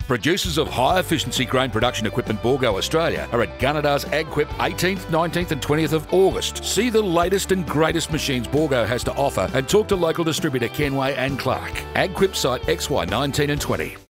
Producers of high-efficiency grain production equipment Bourgault, Australia are at Gunnedar's AgQuip 18th, 19th and 20th of August. See the latest and greatest machines Bourgault has to offer and talk to local distributor Kenway and Clark. AgQuip site XY 19 and 20.